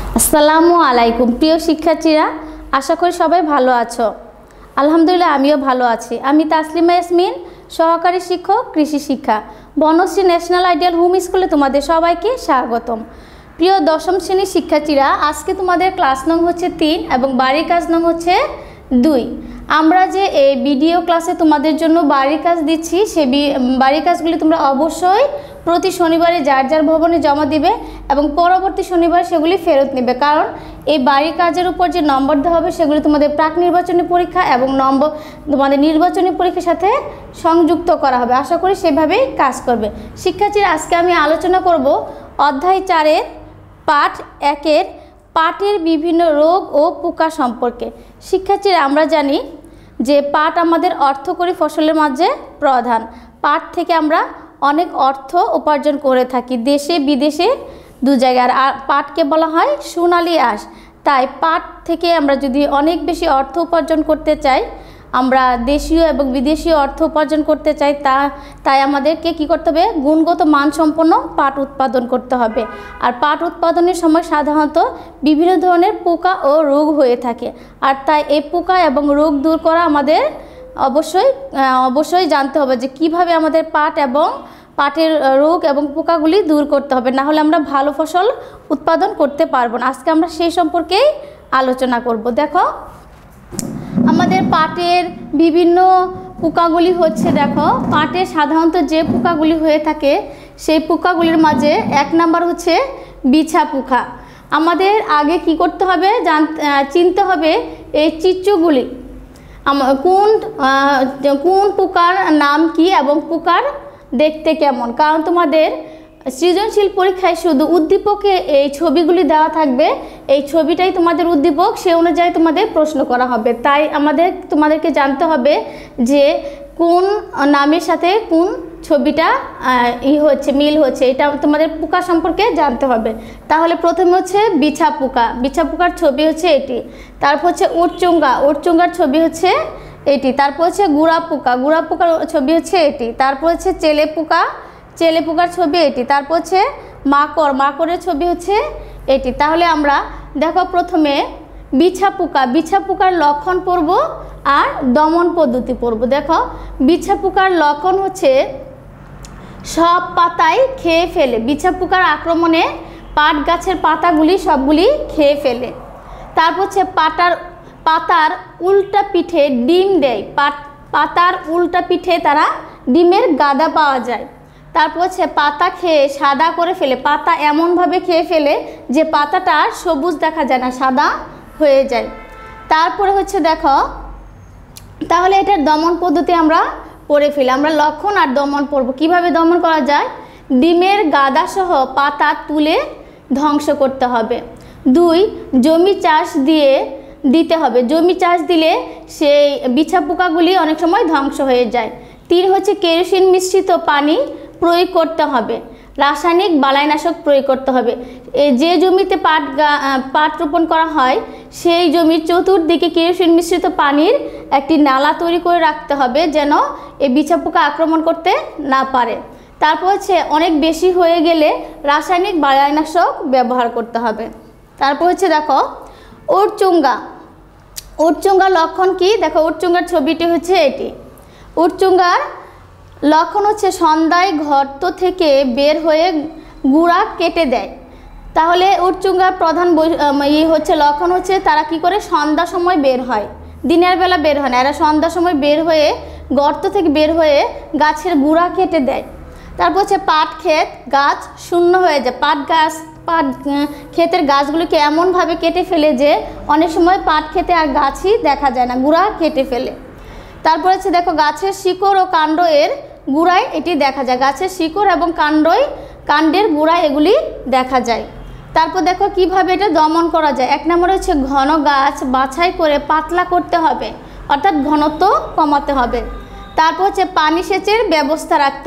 আসসালামু আলাইকুম প্রিয় শিক্ষার্থীরা, আশা করি সবাই ভালো আছো। আলহামদুলিল্লাহ আমিও ভালো আছি। আমি তাসলিমা ইয়াসমিন, সহকারী শিক্ষক কৃষি শিক্ষা, বনশ্রী ন্যাশনাল আইডিয়াল হোম স্কুলে তোমাদের সবাইকে স্বাগতম। প্রিয় দশম শ্রেণীর শিক্ষার্থীরা, আজকে তোমাদের ক্লাস নং হচ্ছে 3 এবং বাড়ির কাজ নং হচ্ছে 2। আমরা যে এই ভিডিও ক্লাসে তোমাদের জন্য বাড়ির কাজ দিচ্ছি, সেই বাড়ির কাজগুলি তোমরা অবশ্যই প্রতি শনিবারে যার যার ভবনে জমা দিবে এবং পরবর্তী শনিবার সেগুলি ফেরত নেবে, কারণ এই বাড়ির কাজের উপর যে নম্বর দেওয়া হবে সেগুলি তোমাদের প্রাক নির্বাচনী পরীক্ষা এবং তোমাদের নির্বাচনী পরীক্ষার সাথে সংযুক্ত করা হবে। আশা করি সেভাবেই কাজ করবে। শিক্ষার্থীরা, আজকে আমি আলোচনা করব অধ্যায় 4-এর পাঠ 1-এর পাটের বিভিন্ন রোগ ও পোকা সম্পর্কে। শিক্ষার্থীরা, আমরা জানি যে পাট আমাদের অর্থকরী ফসলের মাঝে প্রধান। পাট থেকে আমরা অনেক অর্থ উপার্জন করে থাকি, দেশে বিদেশে দু জায়গায়। আর পাটকে বলা হয় সোনালী আঁশ। তাই পাট থেকে আমরা যদি অনেক বেশি অর্থ উপার্জন করতে চাই, আমরা দেশীয় এবং বিদেশীয় অর্থ উপার্জন করতে চাই, তাই আমাদেরকে কী করতে হবে? গুণগত মানসম্পন্ন পাট উৎপাদন করতে হবে। আর পাট উৎপাদনের সময় সাধারণত বিভিন্ন ধরনের পোকা ও রোগ হয়ে থাকে। আর তাই এই পোকা এবং রোগ দূর করা আমাদের অবশ্যই জানতে হবে যে কিভাবে আমাদের পাটের রোগ এবং পোকাগুলি দূর করতে হবে, না হলে আমরা ভালো ফসল উৎপাদন করতে পারবো না। আজকে আমরা সেই সম্পর্কেই আলোচনা করব। দেখো, আমাদের পাটের বিভিন্ন পোকাগুলি হচ্ছে, দেখো পাটের সাধারণত যে পোকাগুলি হয়ে থাকে সেই পোকাগুলির মাঝে 1 নাম্বার হচ্ছে বিছা পোকা। আমাদের আগে কি করতে হবে? চিনতে হবে এই চিত্রগুলি কোন পোকার নাম কি এবং পোকার দেখতে কেমন, কারণ তোমাদের সৃজনশীল পরীক্ষায় শুধু উদ্দীপকে এই ছবিগুলি দেওয়া থাকবে, এই ছবিটাই তোমাদের উদ্দীপক, সে অনুযায়ী তোমাদের প্রশ্ন করা হবে। তাই তোমাদেরকে জানতে হবে যে কোন নামের সাথে কোন ছবিটা মিল হচ্ছে, এটা তোমাদের পোকা সম্পর্কে জানতে হবে। তাহলে প্রথমে হচ্ছে বিছা পোকা, বিছা পোকার ছবি হচ্ছে এটি। তারপর হচ্ছে উটচুঙ্গার ছবি হচ্ছে এটি। তারপর হচ্ছে গুড়া পোকার ছবি হচ্ছে এটি। তারপর হচ্ছে চেলে পোকার ছবি এটি। তারপর হচ্ছে মাকড়ের ছবি হচ্ছে এটি। তাহলে আমরা দেখো প্রথমে বিছা পোকার লক্ষণ পড়ব আর দমন পদ্ধতি পড়ব। দেখো, বিছা পোকার লক্ষণ হচ্ছে সব পাতাই খেয়ে ফেলে। বিছা পোকার আক্রমণে পাট গাছের পাতাগুলি সবগুলি খেয়ে ফেলে। তারপর হচ্ছে পাতার উল্টা পিঠে ডিম দেয়। পাতার উল্টা পিঠে তারা ডিমের গাদা পাওয়া যায়। তারপর হচ্ছে পাতা খেয়ে সাদা করে ফেলে। পাতা এমনভাবে খেয়ে ফেলে যে পাতাটা সবুজ দেখা যায় না, সাদা হয়ে যায়। তারপরে হচ্ছে দেখো, তাহলে এটার দমন পদ্ধতি আমরা পড়ে ফেলি। আমরা লক্ষণ আর দমন পড়ব। কিভাবে দমন করা যায়? ডিমের গাদা সহ পাতা তুলে ধ্বংস করতে হবে। 2, জমি চাষ দিতে হবে। জমি চাষ দিলে সেই বিছা পোকাগুলি অনেক সময় ধ্বংস হয়ে যায়। 3 হচ্ছে কেরোসিন মিশ্রিত পানি প্রয়োগ করতে হবে। রাসায়নিক বালাইনাশক প্রয়োগ করতে হবে। যে জমিতে পাট রোপণ করা হয় সেই জমির চতুর্দিকে কেরোসিন মিশ্রিত পানির একটি নালা তৈরি করে রাখতে হবে, যেন এই বিছা পোকা আক্রমণ করতে না পারে। তারপর হচ্ছে অনেক বেশি হয়ে গেলে রাসায়নিক বালাইনাশক ব্যবহার করতে হবে। তারপর হচ্ছে দেখো উটচুঙ্গার লক্ষণ কি? দেখো, উটচুঙ্গার ছবিটি হচ্ছে এটি। উটচুঙ্গার লক্ষণ হচ্ছে সন্ধ্যায় গর্ত থেকে বের হয়ে গুড়া কেটে দেয়। তাহলে উটচুঙ্গার প্রধান লক্ষণ হচ্ছে তারা কি করে? সন্ধ্যা সময় বের হয়, দিনের বেলা বের হয় না, এরা সন্ধ্যার সময় বের হয়ে গর্ত থেকে বের হয়ে গাছের গুড়া কেটে দেয়। তারপর হচ্ছে পাট ক্ষেত গাছ শূন্য হয়ে যায়। পাট ক্ষেতের গাছগুলিকে এমনভাবে কেটে ফেলে যে অনেক সময় পাট ক্ষেতে আর গাছই দেখা যায় না, গুড়া কেটে ফেলে। তারপর হচ্ছে দেখো, গাছের শিকড় ও কাণ্ড এর গুড়ায় এটি দেখা যায়। গাছের শিকড় এবং কাণ্ডের গুড়ায় এগুলি দেখা যায়। তারপর দেখো কিভাবে এটা দমন করা যায়। 1 নম্বর হচ্ছে ঘন গাছ বাছাই করে পাতলা করতে হবে, অর্থাৎ ঘনত্ব কমাতে হবে। তারপর হচ্ছে পানি সেচের ব্যবস্থা রাখতে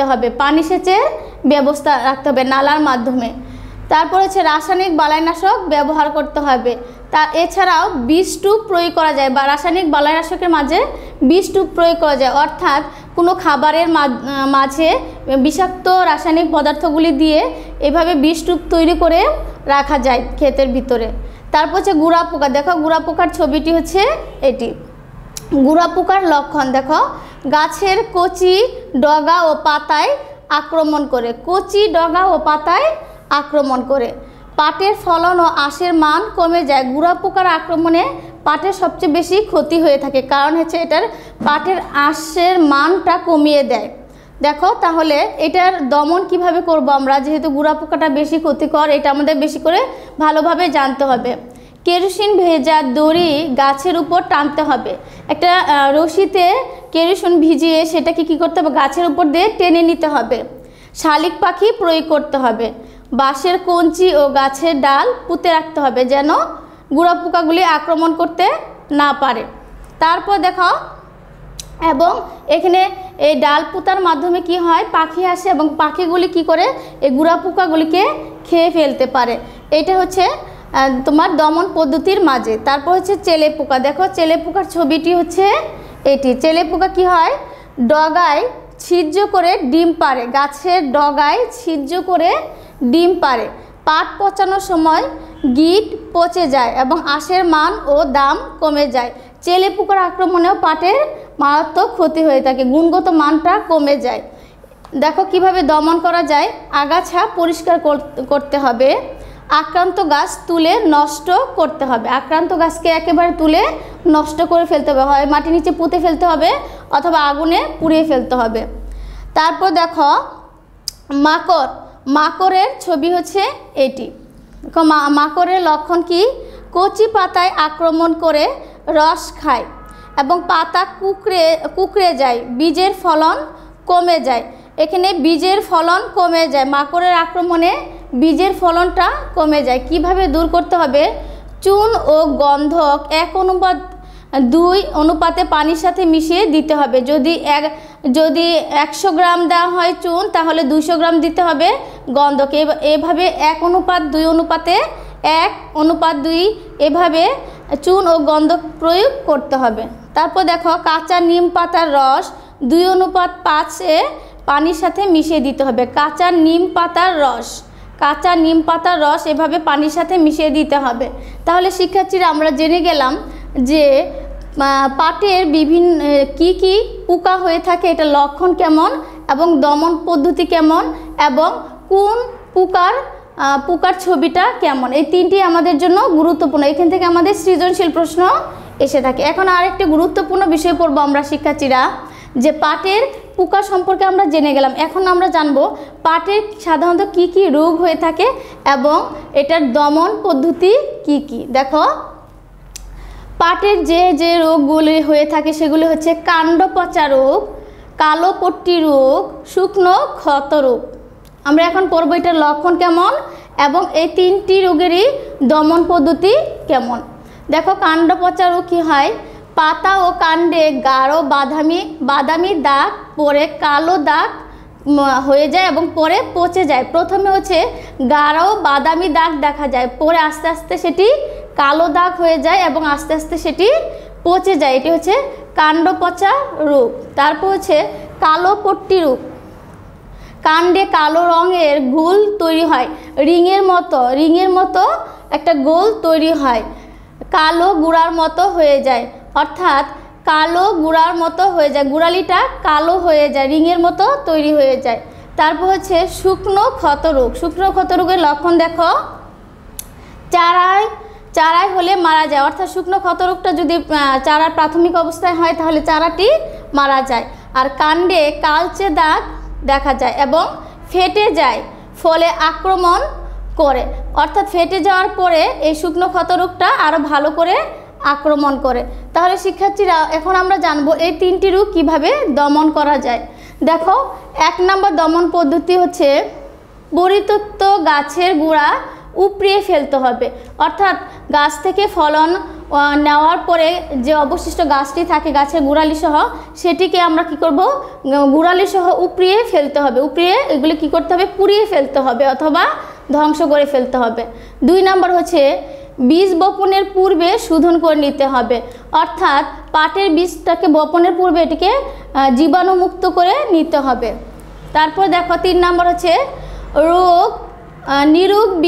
হবে নালার মাধ্যমে। তারপর হচ্ছে রাসায়নিক বালাইনাশক ব্যবহার করতে হবে। এছাড়াও বিষ টুপ প্রয়োগ করা যায়, বা রাসায়নিক বালাইনাশকের মাঝে বিষ টুপ প্রয়োগ করা যায়, অর্থাৎ কোনো খাবারের মাঝে বিষাক্ত রাসায়নিক পদার্থগুলি দিয়ে এভাবে বিষ টুপ তৈরি করে রাখা যায় ক্ষেতের ভিতরে। তারপর হচ্ছে গুড়া পোকা, দেখো গুড়া পোকার ছবিটি হচ্ছে এটি। গুড়া পোকার লক্ষণ দেখো, গাছের কচি ডগা ও পাতায় আক্রমণ করে, কচি ডগা ও পাতায় আক্রমণ করে। পাটের ফলন ও আঁশের মান কমে যায়। গুড়া পোকার আক্রমণে পাটের সবচেয়ে বেশি ক্ষতি হয়ে থাকে, কারণ হচ্ছে এটার পাটের আঁশের মানটা কমিয়ে দেয়। দেখো তাহলে এটার দমন কিভাবে করব আমরা, যেহেতু গুড়া পোকাটা বেশি ক্ষতিকর, এটা আমাদের বেশি করে ভালোভাবে জানতে হবে। কেরোসিন ভেজা দড়ি গাছের উপর টানতে হবে। একটা রশিতে কেরোসিন ভিজিয়ে সেটাকে কী করতে হবে, গাছের উপর দিয়ে টেনে নিতে হবে। শালিক পাখি প্রয়োগ করতে হবে। বাঁশের কঞ্চি ও গাছের ডাল পুঁতে রাখতে হবে, যেন গুড়া পোকাগুলি আক্রমণ করতে না পারে। তারপর দেখো, এবং এখানে এই ডাল পুঁতার মাধ্যমে কি হয়, পাখি আসে এবং পাখিগুলি কি করে এই গুড়া পোকাগুলিকে খেয়ে ফেলতে পারে। এটা হচ্ছে তোমার দমন পদ্ধতির মাঝে। তারপর হচ্ছে চেলে পোকা, দেখো চেলে পোকার ছবিটি হচ্ছে এটি। চেলে পোকা কি হয়, ডগায় ছিদ্র করে ডিম পাড়ে, গাছের ডগায় ছিদ্র করে ডিম পাড়ে। পাট পচানোর সময় গিট পচে যায় এবং আঁশের মান ও দাম কমে যায়। চেলে পোকার আক্রমণেও পাটের মারাত্মক ক্ষতি হয়ে থাকে, গুণগত মানটা কমে যায়। দেখো কিভাবে দমন করা যায়। আগাছা পরিষ্কার করতে হবে, আক্রান্ত গাছ তুলে নষ্ট করতে হবে। আক্রান্ত গাছকে একেবারে তুলে নষ্ট করে ফেলতে হবে, হয় মাটির নিচে পুঁতে ফেলতে হবে অথবা আগুনে পুড়িয়ে ফেলতে হবে। তারপর দেখো মাকড়, মাকড়ের ছবি হচ্ছে এটি। দেখো মাকড়ের লক্ষণ কি, কচি পাতায় আক্রমণ করে রস খায় এবং পাতা কুঁকড়ে যায়, বীজের ফলন কমে যায়। এখানে বীজের ফলন কমে যায়, মাকড়ের আক্রমণে বীজের ফলনটা কমে যায়। কিভাবে দূর করতে হবে, চুন ও গন্ধক 1:2 অনুপাতে পানির সাথে মিশিয়ে দিতে হবে। যদি 100 গ্রাম দেওয়া হয় চুন, তাহলে 200 গ্রাম দিতে হবে গন্ধক। এভাবে 1:2 এভাবে চুন ও গন্ধক প্রয়োগ করতে হবে। তারপর দেখো কাঁচা নিম পাতার রস 2:5 পানির সাথে মিশিয়ে দিতে হবে। কাঁচা নিম পাতার রস এভাবে পানির সাথে মিশিয়ে দিতে হবে। তাহলে শিক্ষার্থীরা আমরা জেনে গেলাম যে পাটের বিভিন্ন কি পোকা হয়ে থাকে, এটা লক্ষণ কেমন এবং দমন পদ্ধতি কেমন এবং কোন পোকার ছবিটা কেমন, এই তিনটি আমাদের জন্য গুরুত্বপূর্ণ। এখান থেকে আমাদের সৃজনশীল প্রশ্ন এসে থাকে। এখন আরেকটি গুরুত্বপূর্ণ বিষয় পড়বো আমরা শিক্ষার্থীরা, যে পাটের পোকা সম্পর্কে আমরা জেনে গেলাম। এখন আমরা জানব পাটের সাধারণত কি রোগ হয়ে থাকে এবং এটার দমন পদ্ধতি কি। দেখো পাটের যে রোগগুলি হয়ে থাকে সেগুলি হচ্ছে কাণ্ড পচা রোগ, কালো পট্টি রোগ, শুকনো ক্ষত রোগ। আমরা এখন পড়ব এটার লক্ষণ কেমন এবং এই তিনটি রোগেরই দমন পদ্ধতি কেমন। দেখো কাণ্ড পচা রোগ কী হয়, পাতা ও কাণ্ডে গাঢ় বাদামি দাগ পরে কালো দাগ হয়ে যায় এবং পরে পচে যায়। প্রথমে হচ্ছে গাঢ় বাদামি দাগ দেখা যায়, পরে আস্তে আস্তে সেটি কালো দাগ হয়ে যায় এবং আস্তে আস্তে সেটি পচে যায়। এটি হচ্ছে কাণ্ড পচা রোগ। তারপর হচ্ছে কালো পট্টি রোগ, কাণ্ডে কালো রঙের গোল তৈরি হয়, রিংয়ের মতো একটা গোল তৈরি হয়, কালো গুঁড়ার মতো হয়ে যায়, অর্থাৎ কালো গুঁড়ার মতো হয়ে যায়, গুঁড়ালিটা কালো হয়ে যায়, রিংয়ের মতো তৈরি হয়ে যায়। তারপর হচ্ছে শুকনো ক্ষত রোগ। শুকনো ক্ষত রোগের লক্ষণ দেখো, চারায় হলে মারা যায়, অর্থাৎ শুকনো ক্ষত রোগটা যদি চারার প্রাথমিক অবস্থায় হয় তাহলে চারাটি মারা যায়। আর কাণ্ডে কালচে দাগ দেখা যায় এবং ফেটে যায়, ফলে আক্রমণ করে, অর্থাৎ ফেটে যাওয়ার পরে এই শুকনো ক্ষত রোগটা আরও ভালো করে আক্রমণ করে। তাহলে শিক্ষার্থীরা এখন আমরা জানবো এই তিনটি রোগ কিভাবে দমন করা যায়। দেখো 1 নম্বর দমন পদ্ধতি হচ্ছে পরিত্যক্ত গাছের গোড়া উপড়িয়ে ফেলতে হবে, অর্থাৎ গাছ থেকে ফলন নেওয়ার পরে যে অবশিষ্ট গাছটি থাকে গাছের গোড়ালি সহ, সেটিকে আমরা কি করব, গোড়ালি সহ উপড়িয়ে ফেলতে হবে। উপড়িয়ে এগুলি কি করতে হবে, পুড়িয়ে ফেলতে হবে অথবা ধ্বংস করে ফেলতে হবে। 2 নম্বর হচ্ছে বীজ বপনের পূর্বে শোধন করে নিতে হবে, অর্থাৎ পাটের বীজটাকে বপনের পূর্বে এটিকে জীবাণুমুক্ত করে নিতে হবে। তারপর দেখো 3 নম্বর হচ্ছে নিরোগ বীজ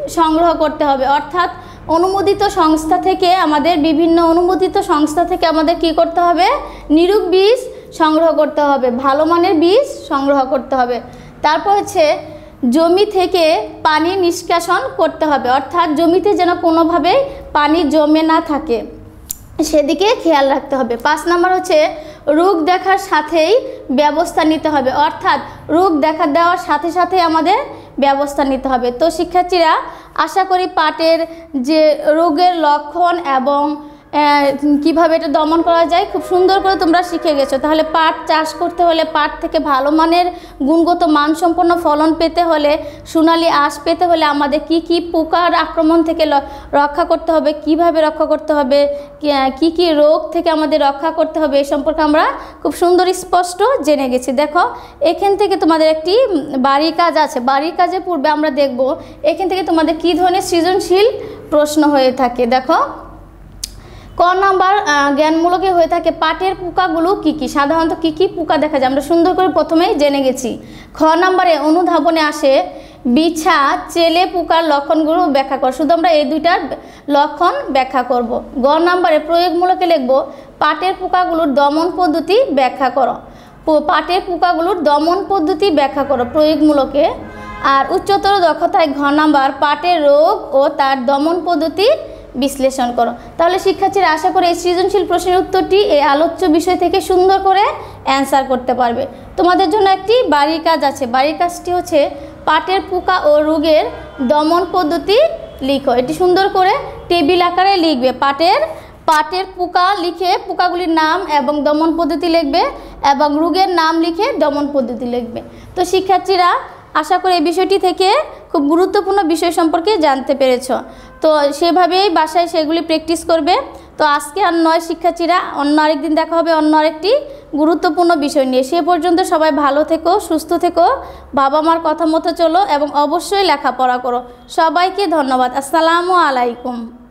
সংগ্রহ করতে হবে, অর্থাৎ অনুমোদিত সংস্থা থেকে আমাদের বিভিন্ন অনুমোদিত সংস্থা থেকে আমাদের কি করতে হবে, নিরূপ বীজ সংগ্রহ করতে হবে, ভালো মানের বীজ সংগ্রহ করতে হবে। তারপর হচ্ছে জমি থেকে পানি নিষ্কাশন করতে হবে, অর্থাৎ জমিতে যেন কোনোভাবে পানি জমে না থাকে সেদিকে খেয়াল রাখতে হবে। 5 নম্বর হচ্ছে রোগ দেখার সাথেই ব্যবস্থা নিতে হবে, অর্থাৎ রোগ দেখা দেওয়ার সাথে সাথে আমাদের ব্যবস্থা নিতে হবে। তো শিক্ষার্থীরা আশা করি পাটের যে রোগের লক্ষণ এবং কিভাবে এটা দমন করা যায় খুব সুন্দর করে তোমরা শিখে গেছো। তাহলে পাট চাষ করতে হলে, পাট থেকে ভালো মানের গুণগত মানসম্পন্ন ফলন পেতে হলে, সোনালী আঁশ পেতে হলে আমাদের কি কি পোকার আক্রমণ থেকে রক্ষা করতে হবে, কিভাবে রক্ষা করতে হবে, কি কি রোগ থেকে আমাদের রক্ষা করতে হবে, এই সম্পর্কে আমরা খুব সুন্দর স্পষ্ট জেনে গেছি। দেখো এখান থেকে তোমাদের একটি বাড়ির কাজ আছে, বাড়ির কাজের পূর্বে আমরা দেখব এখান থেকে তোমাদের কী ধরনের সৃজনশীল প্রশ্ন হয়ে থাকে। দেখো ক নাম্বার জ্ঞানমূলকে হয়ে থাকে পাটের পোকাগুলো কি কি, সাধারণত কি কি পোকা দেখা যায় আমরা সুন্দর করে প্রথমেই জেনে গেছি। খ নাম্বারে অনুধাবনে আসে বিছা চেলে পোকার লক্ষণগুলো ব্যাখ্যা কর, শুধু আমরা এই দুইটার লক্ষণ ব্যাখ্যা করব। গ নাম্বারে প্রয়োগমূলকে লিখব পাটের পোকাগুলোর দমন পদ্ধতি ব্যাখ্যা করো, পাটের পোকাগুলোর দমন পদ্ধতি ব্যাখ্যা করো প্রয়োগমূলকে। আর উচ্চতর দক্ষতায় ঘ নাম্বার পাটের রোগ ও তার দমন পদ্ধতি বিশ্লেষণ করো। তাহলে শিক্ষার্থীরা আশা করি এই সৃজনশীল প্রশ্নের উত্তরটি এই আলোচ্য বিষয় থেকে সুন্দর করে অ্যান্সার করতে পারবে। তোমাদের জন্য একটি বাড়ির কাজ আছে, বাড়ির কাজটি হচ্ছে পাটের পোকা ও রোগের দমন পদ্ধতি লিখো। এটি সুন্দর করে টেবিল আকারে লিখবে, পাটের পোকা লিখে পোকাগুলির নাম এবং দমন পদ্ধতি লিখবে এবং রোগের নাম লিখে দমন পদ্ধতি লিখবে। তো শিক্ষার্থীরা আশা করি এই বিষয়টি থেকে খুব গুরুত্বপূর্ণ বিষয় সম্পর্কে জানতে পেরেছ, তো সেভাবেই বাসায় সেগুলি প্র্যাকটিস করবে। তো আজকে আর নয় শিক্ষার্থীরা, অন্য আরেকদিন দেখা হবে অন্য আরেকটি গুরুত্বপূর্ণ বিষয় নিয়ে। সে পর্যন্ত সবাই ভালো থেকো, সুস্থ থেকো, বাবা মার কথা মতো চলো এবং অবশ্যই লেখাপড়া করো। সবাইকে ধন্যবাদ। আসসালামু আলাইকুম।